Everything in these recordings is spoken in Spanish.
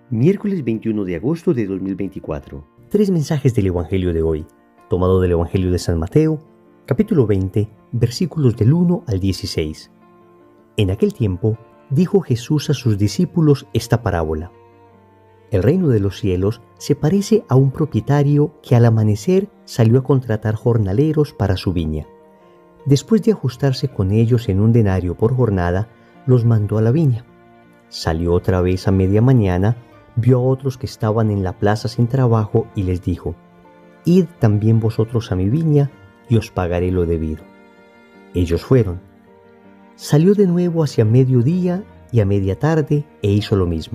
Miércoles 21 de agosto de 2024. Tres mensajes del Evangelio de hoy, tomado del Evangelio de San Mateo, capítulo 20, versículos del 1 al 16. En aquel tiempo, dijo Jesús a sus discípulos esta parábola. El reino de los cielos se parece a un propietario que al amanecer salió a contratar jornaleros para su viña. Después de ajustarse con ellos en un denario por jornada, los mandó a la viña. Salió otra vez a media mañana, vio a otros que estaban en la plaza sin trabajo y les dijo: «Id también vosotros a mi viña y os pagaré lo debido». Ellos fueron. Salió de nuevo hacia mediodía y a media tarde e hizo lo mismo.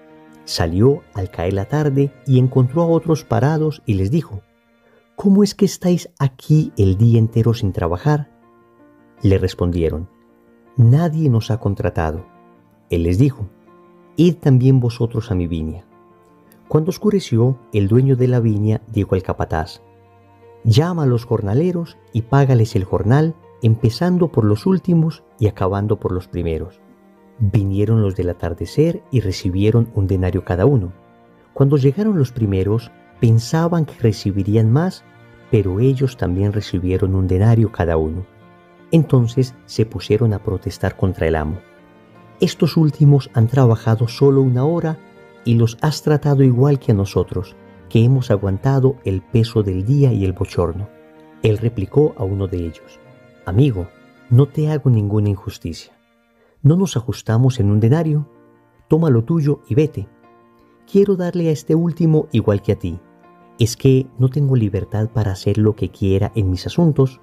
Salió al caer la tarde y encontró a otros parados y les dijo: «¿Cómo es que estáis aquí el día entero sin trabajar?». Le respondieron: «Nadie nos ha contratado». Él les dijo: «Id también vosotros a mi viña». Cuando oscureció, el dueño de la viña dijo al capataz: «Llama a los jornaleros y págales el jornal, empezando por los últimos y acabando por los primeros». Vinieron los del atardecer y recibieron un denario cada uno. Cuando llegaron los primeros, pensaban que recibirían más, pero ellos también recibieron un denario cada uno. Entonces se pusieron a protestar contra el amo: «Estos últimos han trabajado solo 1 hora y los has tratado igual que a nosotros, que hemos aguantado el peso del día y el bochorno». Él replicó a uno de ellos: «Amigo, no te hago ninguna injusticia. ¿No nos ajustamos en un denario? Toma lo tuyo y vete. Quiero darle a este último igual que a ti. ¿Es que no tengo libertad para hacer lo que quiera en mis asuntos?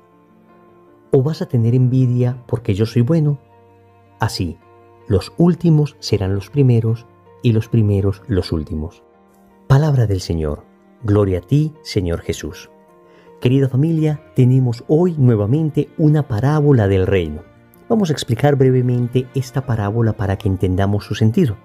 ¿O vas a tener envidia porque yo soy bueno? Así, los últimos serán los primeros y los primeros los últimos». Palabra del Señor. Gloria a ti, Señor Jesús. Querida familia, tenemos hoy nuevamente una parábola del reino. Vamos a explicar brevemente esta parábola para que entendamos su sentido.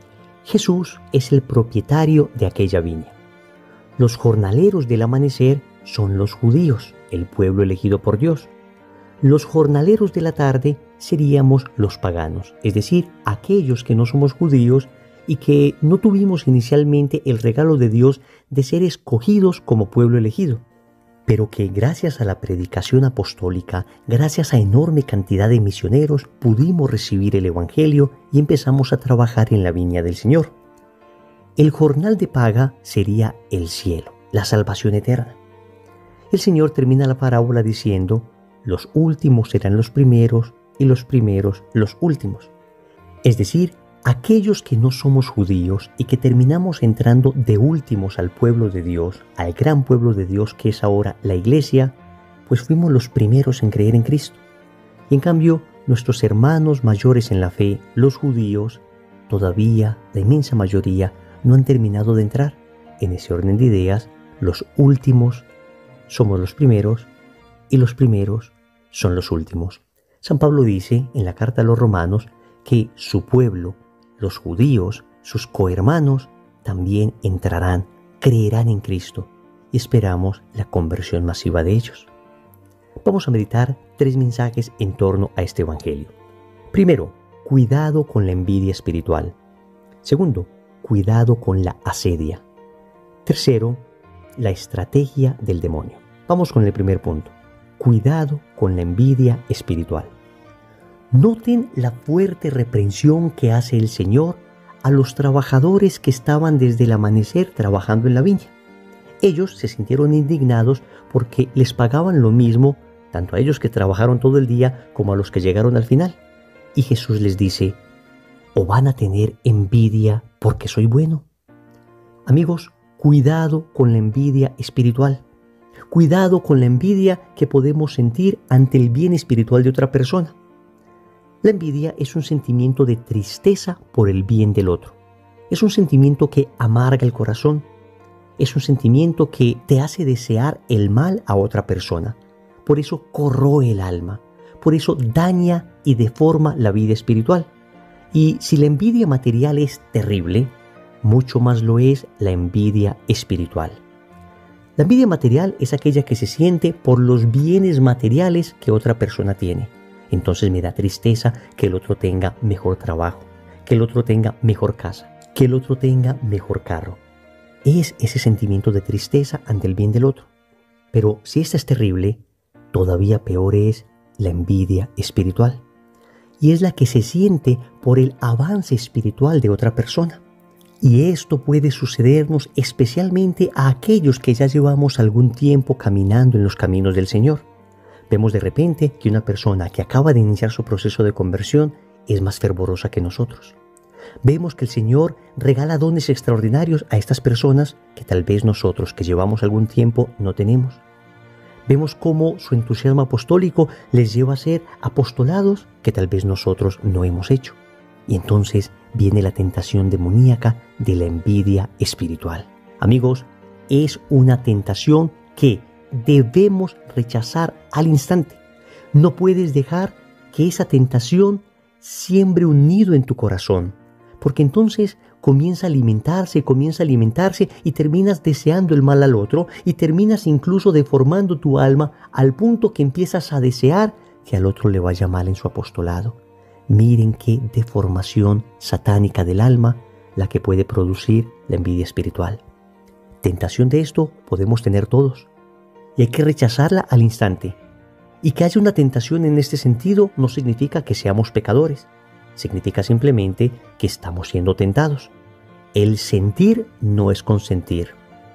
Jesús es el propietario de aquella viña. Los jornaleros del amanecer son los judíos, el pueblo elegido por Dios. Los jornaleros de la tarde seríamos los paganos, es decir, aquellos que no somos judíos y que no tuvimos inicialmente el regalo de Dios de ser escogidos como pueblo elegido, pero que gracias a la predicación apostólica, gracias a enorme cantidad de misioneros, pudimos recibir el Evangelio y empezamos a trabajar en la viña del Señor. El jornal de paga sería el cielo, la salvación eterna. El Señor termina la parábola diciendo: «Los últimos serán los primeros y los primeros los últimos». Es decir, aquellos que no somos judíos y que terminamos entrando de últimos al pueblo de Dios, al gran pueblo de Dios que es ahora la Iglesia, pues fuimos los primeros en creer en Cristo. Y en cambio, nuestros hermanos mayores en la fe, los judíos, todavía la inmensa mayoría no han terminado de entrar. En ese orden de ideas, los últimos somos los primeros y los primeros son los últimos. San Pablo dice en la carta a los romanos que su pueblo, los judíos, sus cohermanos, también entrarán, creerán en Cristo y esperamos la conversión masiva de ellos. Vamos a meditar 3 mensajes en torno a este evangelio. Primero, cuidado con la envidia espiritual. Segundo, cuidado con la asedia. Tercero, la estrategia del demonio. Vamos con el primer punto. Cuidado con la envidia espiritual. Noten la fuerte reprensión que hace el Señor a los trabajadores que estaban desde el amanecer trabajando en la viña. Ellos se sintieron indignados porque les pagaban lo mismo, tanto a ellos que trabajaron todo el día como a los que llegaron al final. Y Jesús les dice: ¿o van a tener envidia porque soy bueno? Amigos, cuidado con la envidia espiritual. Cuidado con la envidia que podemos sentir ante el bien espiritual de otra persona. La envidia es un sentimiento de tristeza por el bien del otro. Es un sentimiento que amarga el corazón. Es un sentimiento que te hace desear el mal a otra persona. Por eso corroe el alma. Por eso daña y deforma la vida espiritual. Y si la envidia material es terrible, mucho más lo es la envidia espiritual. La envidia material es aquella que se siente por los bienes materiales que otra persona tiene. Entonces me da tristeza que el otro tenga mejor trabajo, que el otro tenga mejor casa, que el otro tenga mejor carro. Es ese sentimiento de tristeza ante el bien del otro. Pero si esta es terrible, todavía peor es la envidia espiritual. Y es la que se siente por el avance espiritual de otra persona. Y esto puede sucedernos especialmente a aquellos que ya llevamos algún tiempo caminando en los caminos del Señor. Vemos de repente que una persona que acaba de iniciar su proceso de conversión es más fervorosa que nosotros. Vemos que el Señor regala dones extraordinarios a estas personas que tal vez nosotros que llevamos algún tiempo no tenemos. Vemos cómo su entusiasmo apostólico les lleva a ser apostolados que tal vez nosotros no hemos hecho. Y entonces viene la tentación demoníaca de la envidia espiritual. Amigos, es una tentación que debemos rechazar al instante. No puedes dejar que esa tentación siembre un nido en tu corazón, porque entonces comienza a alimentarse y terminas deseando el mal al otro y terminas incluso deformando tu alma al punto que empiezas a desear que al otro le vaya mal en su apostolado. Miren qué deformación satánica del alma la que puede producir la envidia espiritual. Tentación de esto podemos tener todos y hay que rechazarla al instante. Y que haya una tentación en este sentido no significa que seamos pecadores. Significa simplemente que estamos siendo tentados. El sentir no es consentir.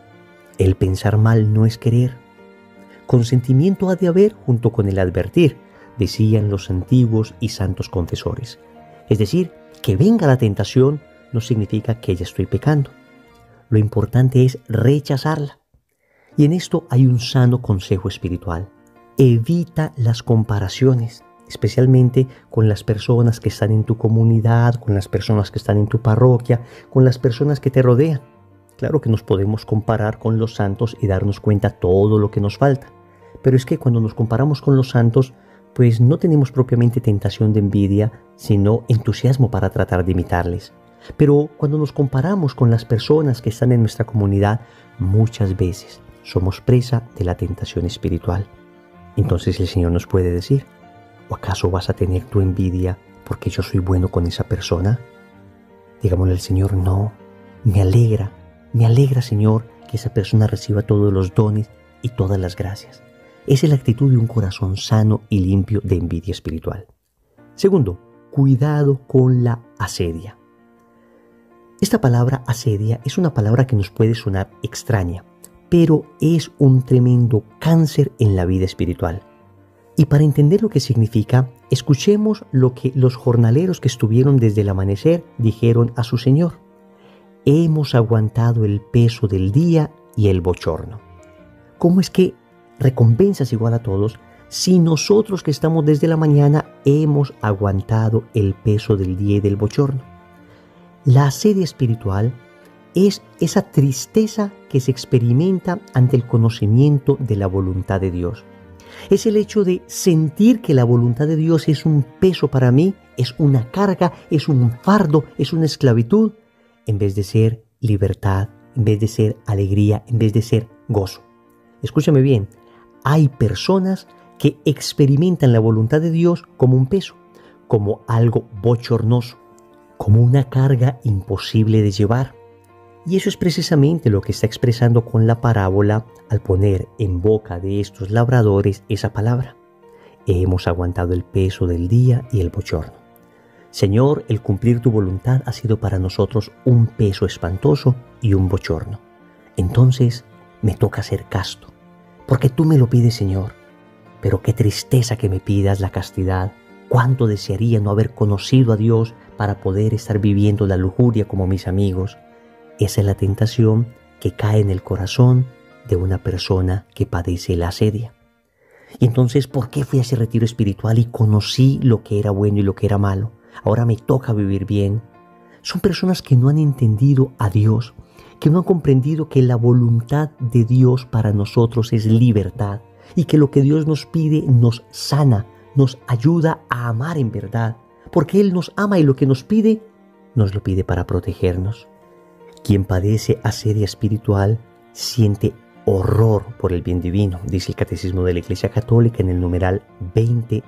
El pensar mal no es querer. Consentimiento ha de haber junto con el advertir, decían los antiguos y santos confesores. Es decir, que venga la tentación no significa que ya estoy pecando. Lo importante es rechazarla. Y en esto hay un sano consejo espiritual. Evita las comparaciones, especialmente con las personas que están en tu comunidad, con las personas que están en tu parroquia, con las personas que te rodean. Claro que nos podemos comparar con los santos y darnos cuenta todo lo que nos falta. Pero es que cuando nos comparamos con los santos, pues no tenemos propiamente tentación de envidia, sino entusiasmo para tratar de imitarles. Pero cuando nos comparamos con las personas que están en nuestra comunidad, muchas veces somos presa de la tentación espiritual. Entonces el Señor nos puede decir, ¿o acaso vas a tener tu envidia porque yo soy bueno con esa persona? Digámosle al Señor, no, me alegra Señor que esa persona reciba todos los dones y todas las gracias. Esa es la actitud de un corazón sano y limpio de envidia espiritual. Segundo, cuidado con la asedia. Esta palabra asedia es una palabra que nos puede sonar extraña, pero es un tremendo cáncer en la vida espiritual. Y para entender lo que significa, escuchemos lo que los jornaleros que estuvieron desde el amanecer dijeron a su Señor. Hemos aguantado el peso del día y el bochorno. ¿Cómo es que recompensas igual a todos si nosotros que estamos desde la mañana hemos aguantado el peso del día y del bochorno? La asedia espiritual es esa tristeza que se experimenta ante el conocimiento de la voluntad de Dios. Es el hecho de sentir que la voluntad de Dios es un peso para mí, es una carga, es un fardo, es una esclavitud, en vez de ser libertad, en vez de ser alegría, en vez de ser gozo. Escúchame bien, hay personas que experimentan la voluntad de Dios como un peso, como algo bochornoso, como una carga imposible de llevar. Y eso es precisamente lo que está expresando con la parábola al poner en boca de estos labradores esa palabra. Hemos aguantado el peso del día y el bochorno. Señor, el cumplir tu voluntad ha sido para nosotros un peso espantoso y un bochorno. Entonces me toca ser casto, porque tú me lo pides, Señor. Pero qué tristeza que me pidas la castidad. Cuánto desearía no haber conocido a Dios para poder estar viviendo la lujuria como mis amigos. Esa es la tentación que cae en el corazón de una persona que padece la asedia. Y entonces, ¿por qué fui a ese retiro espiritual y conocí lo que era bueno y lo que era malo? Ahora me toca vivir bien. Son personas que no han entendido a Dios, que no han comprendido que la voluntad de Dios para nosotros es libertad y que lo que Dios nos pide nos sana, nos ayuda a amar en verdad, porque Él nos ama y lo que nos lo pide para protegernos. Quien padece asedia espiritual siente horror por el bien divino, dice el Catecismo de la Iglesia Católica en el numeral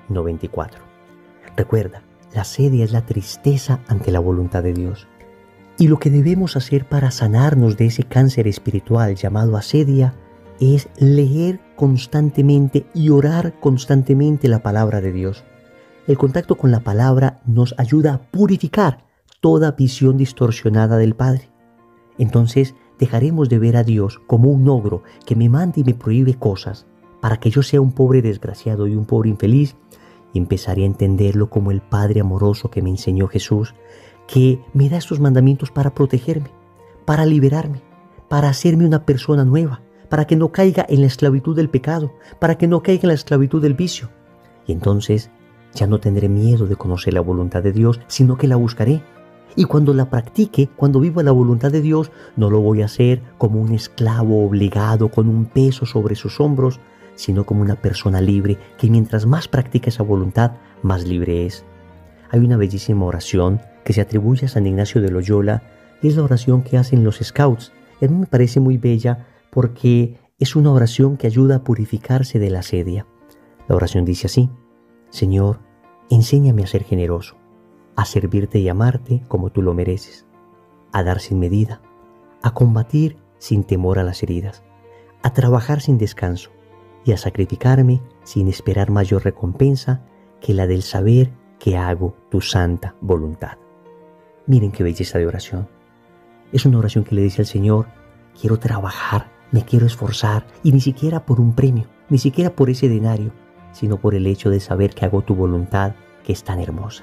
2094. Recuerda, la asedia es la tristeza ante la voluntad de Dios. Y lo que debemos hacer para sanarnos de ese cáncer espiritual llamado asedia es leer constantemente y orar constantemente la palabra de Dios. El contacto con la palabra nos ayuda a purificar toda visión distorsionada del Padre. Entonces dejaremos de ver a Dios como un ogro que me manda y me prohíbe cosas para que yo sea un pobre desgraciado y un pobre infeliz, y empezaré a entenderlo como el Padre amoroso que me enseñó Jesús, que me da estos mandamientos para protegerme, para liberarme, para hacerme una persona nueva, para que no caiga en la esclavitud del pecado, para que no caiga en la esclavitud del vicio. Y entonces ya no tendré miedo de conocer la voluntad de Dios, sino que la buscaré. Y cuando la practique, cuando viva la voluntad de Dios, no lo voy a hacer como un esclavo obligado con un peso sobre sus hombros, sino como una persona libre que mientras más practica esa voluntad, más libre es. Hay una bellísima oración que se atribuye a San Ignacio de Loyola, y es la oración que hacen los Scouts. Y a mí me parece muy bella porque es una oración que ayuda a purificarse de la asedia. La oración dice así: Señor, enséñame a ser generoso, a servirte y amarte como tú lo mereces, a dar sin medida, a combatir sin temor a las heridas, a trabajar sin descanso y a sacrificarme sin esperar mayor recompensa que la del saber que hago tu santa voluntad. Miren qué belleza de oración. Es una oración que le dice al Señor: quiero trabajar, me quiero esforzar, y ni siquiera por un premio, ni siquiera por ese denario, sino por el hecho de saber que hago tu voluntad, que es tan hermosa.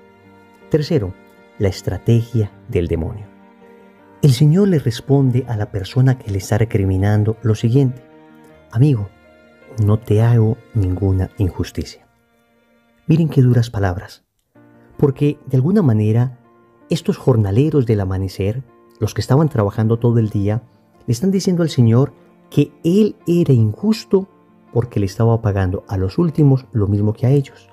Tercero, la estrategia del demonio. El Señor le responde a la persona que le está recriminando lo siguiente: amigo, no te hago ninguna injusticia. Miren qué duras palabras, porque de alguna manera estos jornaleros del amanecer, los que estaban trabajando todo el día, le están diciendo al Señor que Él era injusto porque le estaba pagando a los últimos lo mismo que a ellos.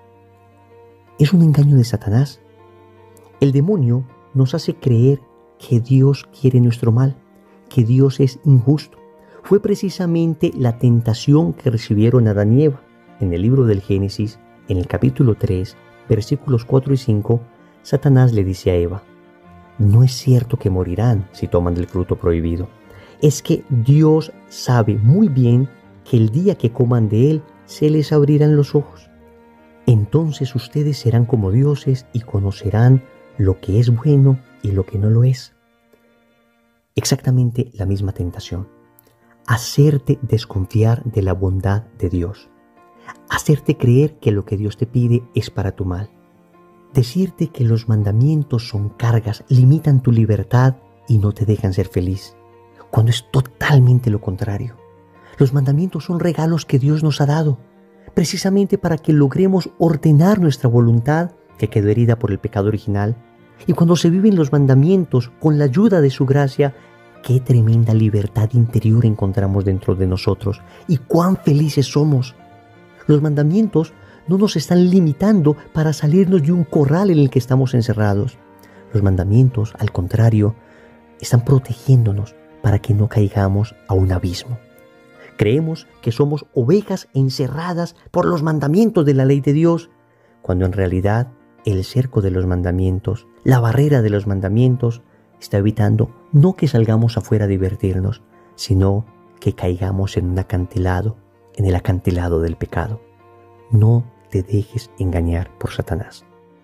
Es un engaño de Satanás. El demonio nos hace creer que Dios quiere nuestro mal, que Dios es injusto. Fue precisamente la tentación que recibieron Adán y Eva. En el libro del Génesis, en el capítulo 3, versículos 4 y 5, Satanás le dice a Eva: no es cierto que morirán si toman del fruto prohibido. Es que Dios sabe muy bien que el día que coman de él se les abrirán los ojos. Entonces ustedes serán como dioses y conocerán lo que es bueno y lo que no lo es. Exactamente la misma tentación. Hacerte desconfiar de la bondad de Dios. Hacerte creer que lo que Dios te pide es para tu mal. Decirte que los mandamientos son cargas, limitan tu libertad y no te dejan ser feliz, cuando es totalmente lo contrario. Los mandamientos son regalos que Dios nos ha dado, precisamente para que logremos ordenar nuestra voluntad, que quedó herida por el pecado original. Y cuando se viven los mandamientos con la ayuda de su gracia, qué tremenda libertad interior encontramos dentro de nosotros y cuán felices somos. Los mandamientos no nos están limitando para salirnos de un corral en el que estamos encerrados. Los mandamientos, al contrario, están protegiéndonos para que no caigamos a un abismo. Creemos que somos ovejas encerradas por los mandamientos de la ley de Dios, cuando en realidad el cerco de los mandamientos, la barrera de los mandamientos, está evitando no que salgamos afuera a divertirnos, sino que caigamos en un acantilado, en el acantilado del pecado. No te dejes engañar por Satanás.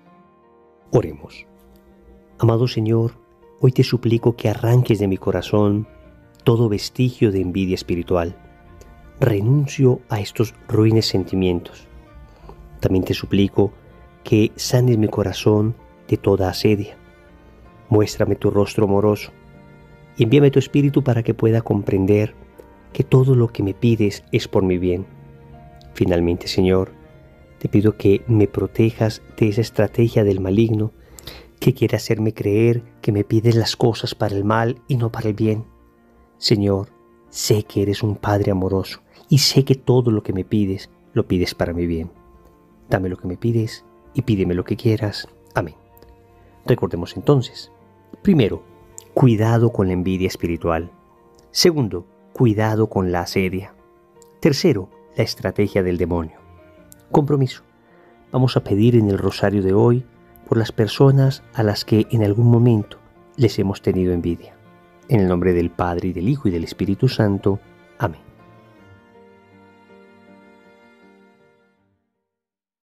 Oremos. Amado Señor, hoy te suplico que arranques de mi corazón todo vestigio de envidia espiritual. Renuncio a estos ruines sentimientos. También te suplico que sanes mi corazón de toda asedia. Muéstrame tu rostro amoroso y envíame tu espíritu para que pueda comprender que todo lo que me pides es por mi bien. Finalmente, Señor, te pido que me protejas de esa estrategia del maligno que quiere hacerme creer que me pides las cosas para el mal y no para el bien. Señor, sé que eres un Padre amoroso y sé que todo lo que me pides, lo pides para mi bien. Dame lo que me pides y pídeme lo que quieras. Amén. Recordemos entonces: primero, cuidado con la envidia espiritual. Segundo, cuidado con la asedia. Tercero, la estrategia del demonio. Compromiso. Vamos a pedir en el rosario de hoy por las personas a las que en algún momento les hemos tenido envidia. En el nombre del Padre, y del Hijo, y del Espíritu Santo. Amén.